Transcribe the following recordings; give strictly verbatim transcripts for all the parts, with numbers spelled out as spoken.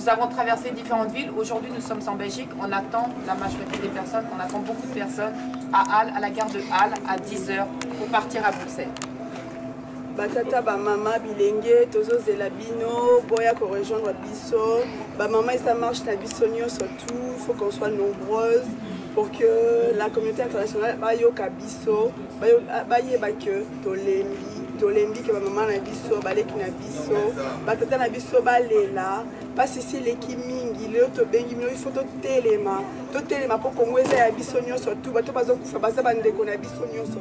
Nous avons traversé différentes villes. Aujourd'hui, nous sommes en Belgique. On attend la majorité des personnes. On attend beaucoup de personnes à Halle, à la gare de Halle, à dix heures pour partir à Bruxelles. Batata ba mama bilenge tozo zela bino boya ko rejoindre biso ba mama et ça marche na biso surtout faut qu'on soit nombreuses pour que la communauté internationale ba yoka biso ba yeba que tolembi tolembi que ba mama na biso baleki na biso batata na biso balela parce ici l'équipe mingi le to bengi mino il faut to telema to telema pour qu'on weza ya biso surtout bato bazo kufa baza bandeko na biso nyonso.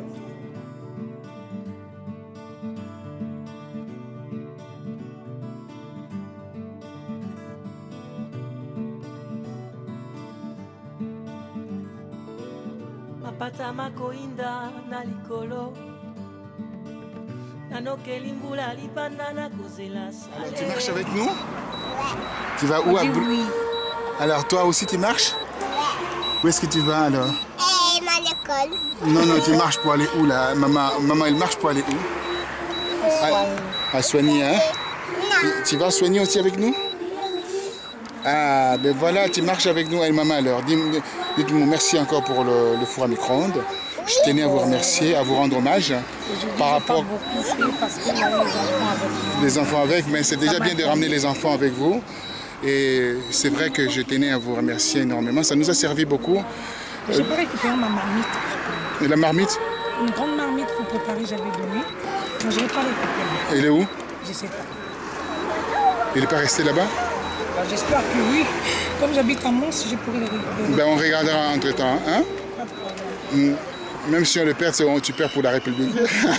Pata makoinda na likolo nanokeli mbula libanda na kozela sale. Tu marches avec nous? Tu vas où? Oui. Alors toi aussi tu marches? Où est-ce que tu vas alors? Eh, à l'école. Non, non, tu marches pour aller où là? Maman, maman elle marche pour aller où? À, à Soigny, hein? Tu, tu vas soigner aussi avec nous? Ah, ben voilà, tu marches avec nous, elle, maman alors. Dites-moi merci encore pour le, le four à micro-ondes. Je tenais à vous remercier, à vous rendre hommage par rapport parce qu'il y a les enfants avec. Les enfants avec, mais c'est déjà bien de ramener les enfants avec vous. Et c'est vrai que je tenais à vous remercier énormément. Ça nous a servi beaucoup. Je peux récupérer ma marmite. Et la marmite? Une grande marmite pour préparer, j'avais donné. Mais je ne vais pas récupérer. Il est où? Je ne sais pas. Il n'est pas resté là-bas? Ben, j'espère que oui. Comme j'habite à Mons, je pourrais le récupérer. Ben, on regardera entre-temps. Hein? Pas de problème. Même si on le perd, tu perds pour la République.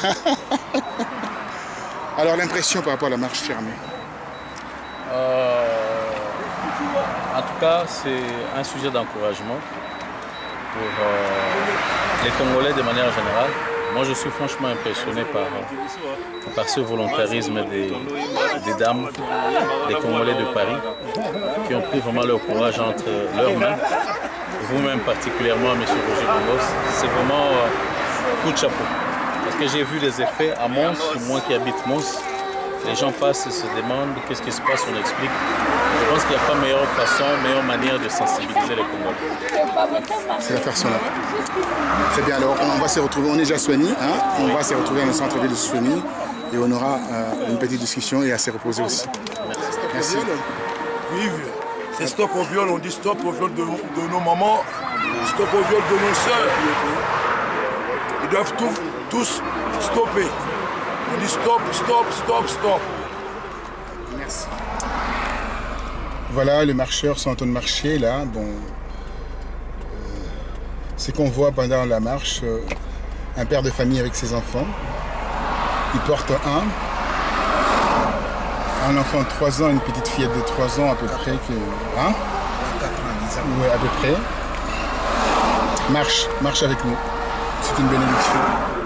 Alors l'impression par rapport à la marche fermée? euh, En tout cas, c'est un sujet d'encouragement pour euh, les Congolais de manière générale. Moi, je suis franchement impressionné par, par ce volontarisme des, des dames, des Congolais de Paris, qui ont pris vraiment leur courage entre leurs mains. Vous-même particulièrement, M. Roger Bongos, c'est vraiment euh, coup de chapeau. Parce que j'ai vu les effets à Mons, moi qui habite Mons. Les gens passent et se demandent qu'est-ce qui se passe, on explique. Je pense qu'il n'y a pas meilleure façon, meilleure manière de sensibiliser les Congolais. C'est la personne là. Très bien, alors on va se retrouver, on est déjà à Soigny, hein? On va se retrouver dans le centre-ville de Soigny et on aura euh, une petite discussion et à se reposer aussi. Merci. Vive. C'est stop au viol, on dit stop au viol de, de nos mamans, stop au viol de nos sœurs. Ils doivent tout, tous stopper. On dit stop, stop, stop, stop. Merci. Voilà, les marcheurs sont en train de marcher là. Bon, euh, c'est qu'on voit pendant la marche euh, un père de famille avec ses enfants. Il porte un. Un enfant de trois ans, une petite fillette de trois ans à peu près. Que, hein? Oui, à peu près. Marche, marche avec nous. C'est une bénédiction.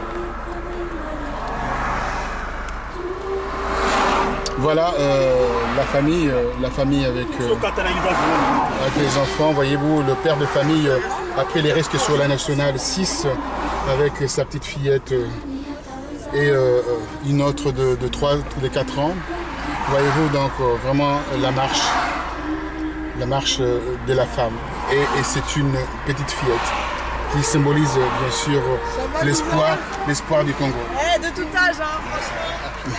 Voilà euh, la famille, euh, la famille avec, euh, avec les enfants. Voyez-vous, le père de famille euh, a pris les risques sur la nationale six avec sa petite fillette euh, et euh, une autre de, de trois, de quatre ans. Voyez-vous donc euh, vraiment la marche, la marche euh, de la femme. Et, et c'est une petite fillette qui symbolise euh, bien sûr euh, l'espoir, l'espoir du Congo. Eh, de tout âge, hein.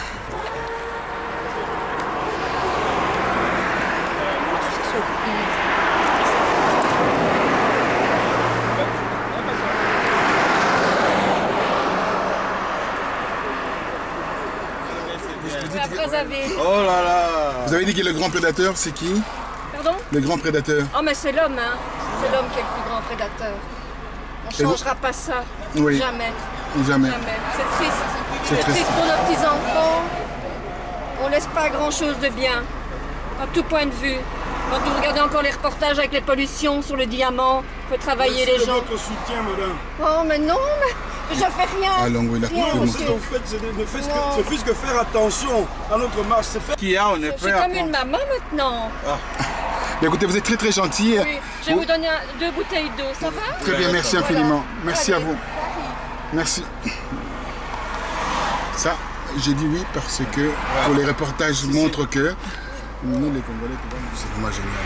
Oh là là. Vous avez dit que le grand prédateur, c'est qui? Pardon? Le grand prédateur. Oh mais c'est l'homme, hein. C'est l'homme qui est le plus grand prédateur. On ne changera pas ça. Oui. Jamais. Jamais. Jamais. C'est triste. C'est C'est triste. triste pour nos petits-enfants. On laisse pas grand-chose de bien. À tout point de vue. Quand vous regardez encore les reportages avec les pollutions sur le diamant, il faut travailler les gens. Votre soutien, madame. Oh mais non, mais je fais rien. Ah, Longo, il a Rien, coupé mon Ce monsieur. qu'on fait, c'est de ne faire que, c'est plus que faire attention à notre marche. C'est faire. Qui a, on est Je suis prêt à comme une maman maintenant. Mais écoutez, vous êtes très très gentil. Oui. Je vais vous donner un- deux bouteilles d'eau, ça va? Très bien, merci infiniment. Merci à Allez. vous. Merci. Ça, j'ai dit oui parce que pour les reportages montrent que Nous, les Congolais, c'est vraiment génial.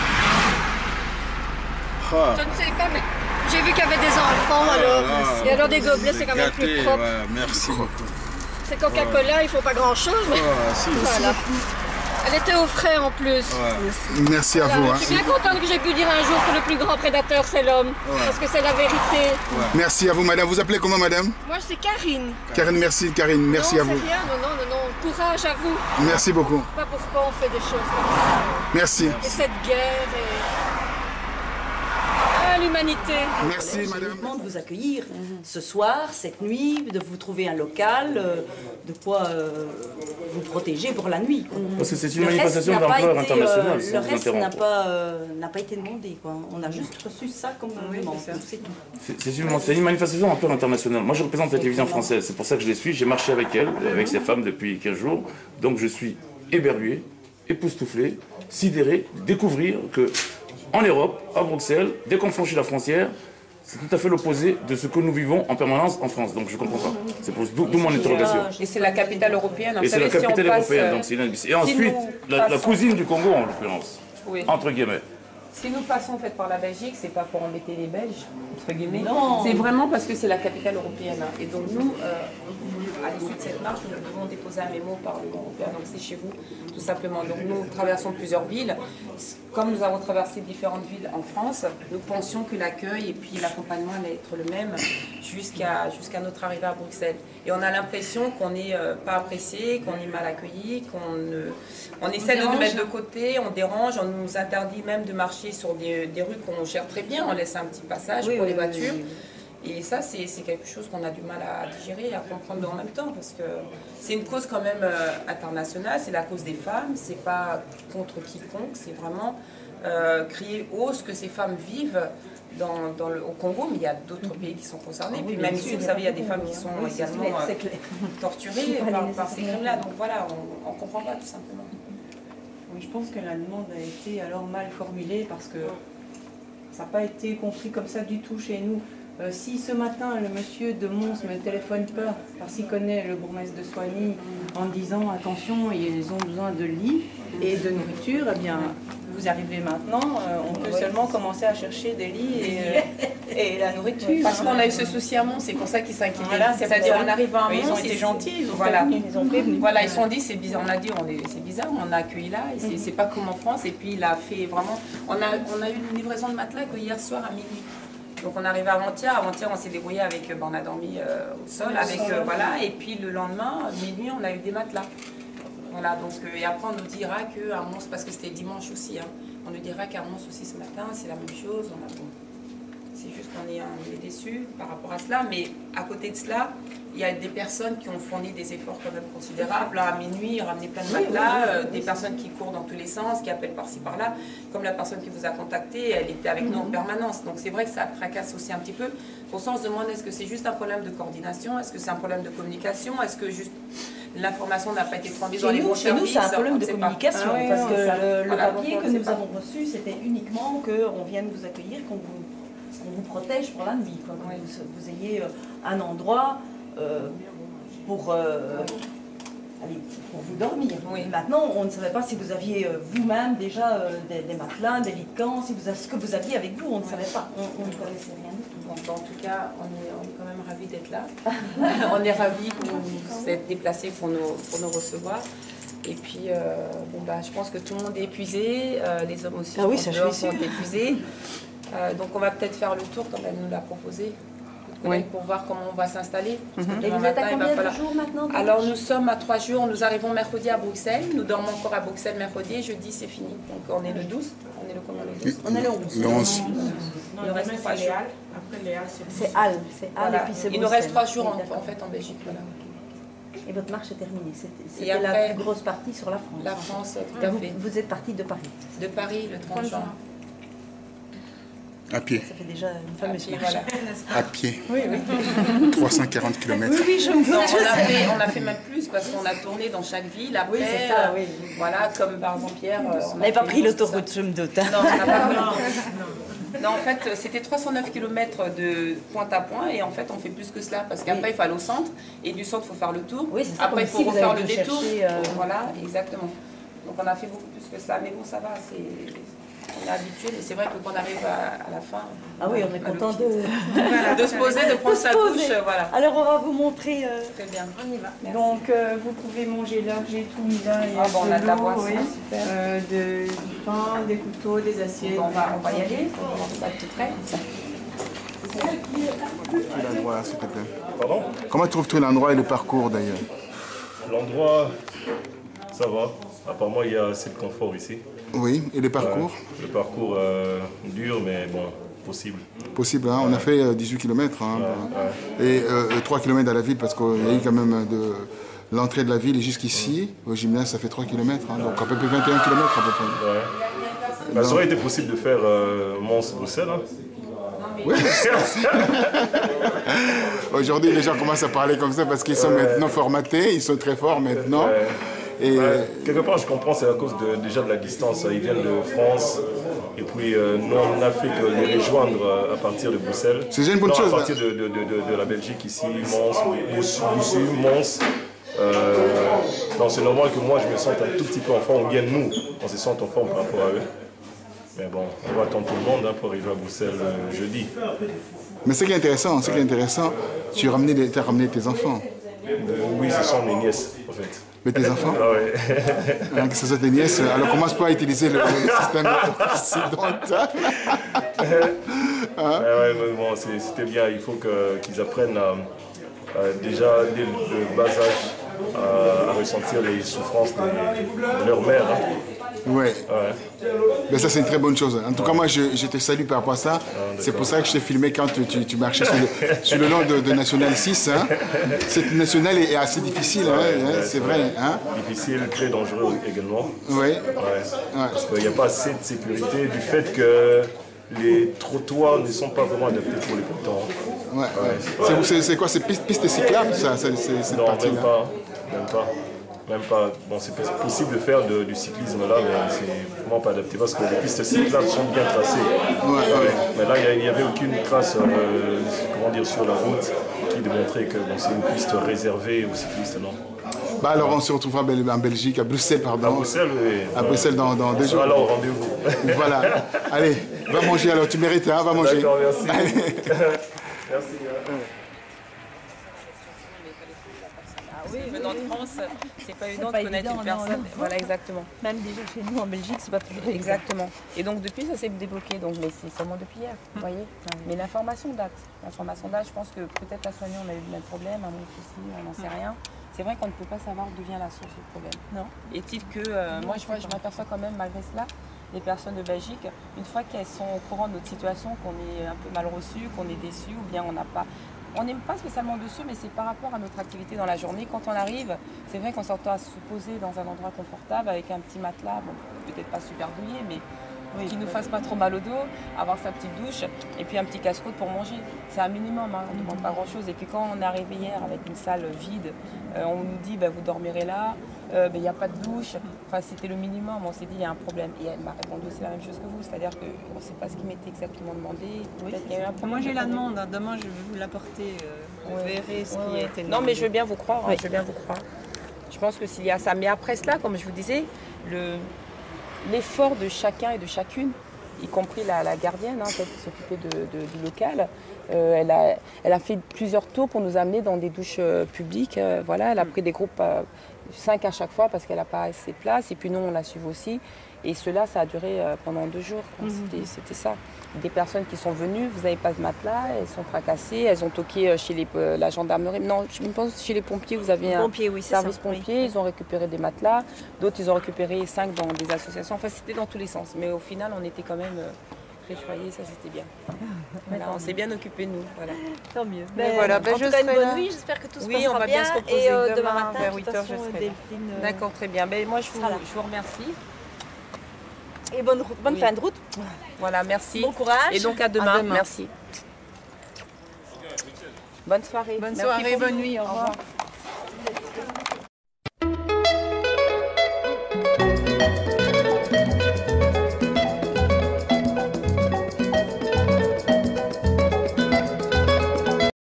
Ah. Je ne sais pas, mais j'ai vu qu'il y avait des enfants, ah, alors. Ah, et alors des gobelets, c'est quand même gâté, plus propre. Ouais, merci beaucoup. C'est Coca-Cola, ouais. Il ne faut pas grand-chose, mais ah, si, voilà. Elle était au frais en plus. Ouais. Merci, Merci à voilà. vous. Hein. Je suis bien contente que j'ai pu dire un jour que le plus grand prédateur, c'est l'homme. Ouais. Parce que c'est la vérité. Ouais. Merci à vous, madame. Vous appelez comment, madame? Moi, c'est Karine. Karine, merci, Karine. Merci non, à vous. Rien. Non, non, non, non. Courage à vous. Merci beaucoup. Pas pourquoi on fait des choses comme ça. Merci. Et cette guerre et... l'humanité. Merci madame. De vous accueillir ce soir, cette nuit, de vous trouver un local, euh, de quoi euh, vous protéger pour la nuit. Parce que c'est une manifestation d'ampleur internationale. Euh, le reste n'a pas, euh, n'a pas été demandé. Quoi. On a juste reçu ça comme oui, demande. C'est une, une manifestation d'ampleur internationale. Moi je représente la télévision française, c'est pour ça que je les suis. J'ai marché avec elle, avec ces femmes depuis quinze jours. Donc je suis éberlué, époustouflé, sidéré de découvrir que en Europe, à Bruxelles, dès qu'on franchit la frontière, c'est tout à fait l'opposé de ce que nous vivons en permanence en France. Donc je ne comprends pas. C'est d'où mon interrogation. Et c'est la capitale européenne. Et c'est la capitale si européenne. Donc et ensuite, la, la cousine du Congo en l'occurrence, oui. entre guillemets. Si nous passons en fait par la Belgique, c'est pas pour embêter les Belges, entre guillemets. C'est vraiment parce que c'est la capitale européenne. Et donc nous, euh, à l'issue de cette marche, nous devons déposer un mémo au Parlement européen. Donc c'est chez vous, tout simplement. Donc nous traversons plusieurs villes. Comme nous avons traversé différentes villes en France, nous pensions que l'accueil et puis l'accompagnement allait être le même jusqu'à jusqu'à notre arrivée à Bruxelles. Et on a l'impression qu'on n'est euh, pas apprécié, qu'on est mal accueilli, qu'on euh, on essaie on de nous mettre de côté, on dérange, on nous interdit même de marcher sur des, des rues qu'on gère très bien, on laisse un petit passage oui, pour oui, les voitures. Oui, oui. Et ça, c'est quelque chose qu'on a du mal à digérer et à comprendre en même temps, parce que c'est une cause quand même euh, internationale, c'est la cause des femmes, c'est pas contre quiconque, c'est vraiment euh, crier haut ce que ces femmes vivent dans, dans le, au Congo, mais il y a d'autres pays qui sont concernés. Ah, oui, puis même ici, vous savez, il y a des femmes qui sont oui, également euh, torturées par, par ces crimes-là. Donc voilà, on ne comprend pas tout simplement. Oui, je pense que la demande a été alors mal formulée parce que ça n'a pas été compris comme ça du tout chez nous. Euh, si ce matin le monsieur de Mons me téléphone peur parce qu'il connaît le bourgmestre de Soigny en disant attention, ils ont besoin de lits et de nourriture, eh bien vous arrivez maintenant, euh, on peut ouais. seulement commencer à chercher des lits et, euh, et la nourriture. Parce qu'on a eu ce souci à Mons, c'est pour ça qu'ils s'inquiétaient. Voilà, c'est-à-dire on arrive à Mons, ils ont été gentils, ils ont voilà. prévenu, ils ont prévenu. Voilà, ils se sont dit c'est bizarre, on a dit c'est bizarre, on a accueilli là, et c'est mm-hmm. pas comme en France. Et puis il a fait vraiment, on a on a eu une livraison de matelas que hier soir à minuit. Donc on arrive avant-hier, avant-hier on s'est débrouillé avec, ben, on a dormi euh, au sol, avec, euh, voilà, et puis le lendemain, minuit, on a eu des matelas. Voilà, donc, euh, et après on nous dira qu'à Mons, parce que c'était dimanche aussi, hein, on nous dira qu'à Mons aussi ce matin, c'est la même chose, on a bon. C'est juste qu'on est, est déçus par rapport à cela, mais à côté de cela, il y a des personnes qui ont fourni des efforts quand même considérables. Là, à minuit, ramener plein de matelas, euh, des personnes qui courent dans tous les sens, qui appellent par-ci par-là. Comme la personne qui vous a contacté, elle était avec nous en permanence. Donc c'est vrai que ça tracasse aussi un petit peu. Pour ça, on se demande est-ce que c'est juste un problème de coordination, est-ce que c'est un problème de communication, est-ce que juste l'information n'a pas été transmise dans les bons services. Chez nous, c'est un problème de communication, ah, oui, parce que ça. le, le voilà, papier que nous pas. avons reçu, c'était uniquement qu'on vienne vous accueillir, qu'on vous, qu'on vous protège pour la nuit, quoi, que oui. vous, vous ayez un endroit euh, pour, euh, allez, pour vous dormir. Oui. Maintenant, on ne savait pas si vous aviez euh, vous-même déjà euh, des, des matelas, des lits de camp, si vous, ce que vous aviez avec vous, on ne oui. savait pas, on, on ne connaissait rien du tout. Donc, en tout cas, on est, on est quand même ravis d'être là. On est ravis que vous vous êtes déplacés pour nous, pour nous recevoir. Et puis, euh, bon, bah, je pense que tout le monde est épuisé, euh, les hommes aussi ah oui, ça, je sont épuisés. Euh, donc on va peut-être faire le tour comme elle nous l'a proposé, oui. pour voir comment on va s'installer. Mm-hmm. Et vous êtes à combien de falloir... jours maintenant? Alors nous sommes à trois jours, nous arrivons mercredi à Bruxelles, nous dormons encore à Bruxelles mercredi et jeudi c'est fini. Donc on est le douze, on est le combien le douze? On est le onze. Le onze. Il nous reste trois jours. Après Léa, c'est Halle, c'est Halle voilà. et puis c'est Il nous reste trois jours en, en fait en Belgique. Voilà. Et votre marche est terminée. C'était la plus grosse partie sur la France. La France, tout à fait. Vous, vous êtes parti de Paris. De Paris le trente juin. À pied. Ça fait déjà une fameuse marche. Voilà. À pied. Oui, oui. trois cent quarante kilomètres. Oui, oui, je me non, on, a fait, on a fait même plus parce qu'on a tourné dans chaque ville. Après, oui, c'est ça, oui. Voilà, comme par Jean-Pierre. On n'avait pas pris l'autoroute, je me doute. Non, on n'a pas pris l'autoroute. Non, en fait, c'était trois cent neuf kilomètres de point à point et en fait, on fait plus que cela parce qu'après, oui. il faut aller au centre et du centre, il faut faire le tour. Oui, ça, après, il faut refaire le détour. Chercher, euh... Voilà, exactement. Donc on a fait beaucoup plus que cela, mais bon, ça va, c'est... On est habitué, mais c'est vrai que quand on arrive à, à la fin... Ah oui, on est content de... Voilà, de se poser, de prendre sa douche, voilà. Alors on va vous montrer... Euh... Très bien, on y va. Merci. Donc euh, vous pouvez manger là, j'ai tout mis là. Il y a ah bon, on a de la boisson, oui. super. Euh, de, du pain, des couteaux, des assiettes. Bon, on, va, on va y aller, on va tout près. L'endroit, s'il te plaît. Pardon? Comment trouves-tu l'endroit et le parcours d'ailleurs? L'endroit, ça va. Apparemment, il y a assez de confort ici. Oui, et le parcours? euh, Le parcours euh, dur, mais bon, possible. Possible, hein? On a fait euh, dix-huit kilomètres. Hein, ouais, ouais. Et euh, trois kilomètres à la ville, parce qu'il y a eu quand même de l'entrée de la ville et jusqu'ici, au gymnase, ça fait trois kilomètres. Hein, donc à peu près vingt et un kilomètres à peu près. Ouais. Bah, ça aurait été possible de faire euh, Mons-Bruxelles. Hein. Oui, aujourd'hui, les gens commencent à parler comme ça parce qu'ils sont ouais. maintenant formatés, ils sont très forts maintenant. Ouais. Et ouais, quelque part, je comprends, c'est à cause de, déjà de la distance. Ils viennent de France, et puis euh, nous, on a fait que les rejoindre à partir de Bruxelles. C'est déjà une bonne non, chose. À partir de, de, de, de, de la Belgique, ici, Mons, Boussu, Mons. Euh, donc c'est normal que moi, je me sente un tout petit peu en forme, ou bien nous, on se sente en forme par rapport à eux. Mais bon, on va attendre tout le monde hein, pour arriver à Bruxelles euh, jeudi. Mais ce qui est intéressant, ce qui est intéressant, tu as ramené, as ramené tes enfants. Euh, oui, ce sont mes nièces, en fait. Mais tes enfants? Ah ouais. Hein, que ce soit tes nièces, alors commence pas à utiliser le, le système occidental. Hein? Ouais, mais bon, c'était bien, il faut qu'ils qu apprennent à, à, déjà dès le bas âge à, à ressentir les souffrances de, de leur mère. Hein. Ouais. Ouais. Mais ça, c'est une très bonne chose. En tout cas, moi, je, je te salue par rapport à ça. Ah, c'est pour ça que je t'ai filmé quand tu, tu, tu marchais sur le, sur le long de, de National six. Hein. Cette nationale est assez difficile, hein, ouais, hein, ouais, c'est vrai. vrai. Hein. Difficile, très dangereux également. Oui. Ouais. Ouais. Parce qu'il n'y a pas assez de sécurité du fait que les trottoirs ne sont pas vraiment adaptés pour les portants. Ouais. Ouais. Ouais. C'est quoi, c'est piste, piste cyclable, ça, cette non, partie-là? même pas. Même pas. Même pas. Bon, c'est possible de faire de, du cyclisme là, mais c'est vraiment pas adapté parce que les pistes cyclables sont bien tracées. Ouais, ouais. Mais là, il n'y avait aucune trace euh, comment dire, sur la route qui démontrait que bon, c'est une piste réservée aux cyclistes, non. Bah alors on se retrouvera en Belgique, à Bruxelles, pardon. À Bruxelles, oui. À Bruxelles dans, dans deux jours. Alors, rendez-vous. Voilà. Allez, va manger alors, tu mérites, hein, va manger. D'accord, merci. Allez. Merci. Venant de France, c'est pas évident de connaître une personne. Voilà, exactement. Même déjà chez nous en Belgique, c'est pas toujours évident. Exactement. Et donc depuis, ça s'est débloqué. Donc, mais c'est seulement depuis hier, vous voyez. Mais l'information date. L'information date, je pense que peut-être la soignante, on a eu le même problème, à mon souci, on n'en sait rien. C'est vrai qu'on ne peut pas savoir d'où vient la source du problème. Non. Est-il que, euh, moi je, je m'aperçois quand même, malgré cela, les personnes de Belgique, une fois qu'elles sont au courant de notre situation, qu'on est un peu mal reçu, qu'on est déçu, ou bien on n'a pas... On n'aime pas spécialement dessus, mais c'est par rapport à notre activité dans la journée. Quand on arrive, c'est vrai qu'on s'entend à se poser dans un endroit confortable avec un petit matelas, bon, peut-être pas super douillet, mais oui, qui ne nous fasse pas trop mal au dos, avoir sa petite douche et puis un petit casse-croûte pour manger. C'est un minimum, hein, on ne demande pas grand-chose. Et puis quand on est arrivé hier avec une salle vide, euh, on nous dit bah, vous dormirez là, il euh, n'y a pas de douche. Enfin, c'était le minimum, on s'est dit il y a un problème. Et elle m'a répondu c'est la même chose que vous, c'est-à-dire qu'on ne sait pas ce qui m'était exactement demandé. Oui, y a eu un problème. Moi j'ai la demande, hein. Demain je vais vous l'apporter, euh, vous ouais. verrez ce ouais. qui a été demandé. Non mais je veux bien vous croire, hein, oui. je veux bien vous croire. Je pense que s'il y a ça, mais après cela, comme je vous disais, le... l'effort de chacun et de chacune, y compris la, la gardienne, hein, celle qui s'occupait de, de, du local, euh, elle, a, elle a fait plusieurs tours pour nous amener dans des douches euh, publiques. Euh, voilà, elle a pris des groupes, euh, cinq à chaque fois parce qu'elle n'a pas assez de place. Et puis nous, on la suivi aussi. Et cela, ça a duré euh, pendant deux jours. Mm-hmm. C'était ça. Des personnes qui sont venues, vous n'avez pas de matelas, elles sont fracassées, elles ont toqué chez les, euh, la gendarmerie. Non, je pense chez les pompiers, vous avez un pompiers, oui, service ça. pompier, Oui. Ils ont récupéré des matelas, d'autres ils ont récupéré cinq dans des associations. Enfin, c'était dans tous les sens. Mais au final, on était quand même euh, très choyés, ça c'était bien. Voilà, on s'est bien occupés de nous. Voilà. Tant mieux. Ben, voilà, ben, en je tout cas, une bonne là. nuit, j'espère que tout se oui, passera on va bien. bien se reposer. Et euh, demain, demain matin, vers de huit toute heures, façon, je serai Delphine, là. euh... D'accord, très bien. Ben, moi, je vous, je vous remercie. Et bonne, route, bonne oui. fin de route. Voilà, merci. Bon courage. Et donc à demain. À demain. Merci. Bonne soirée. Bonne merci soirée, bonne nuit. Au revoir. Au revoir.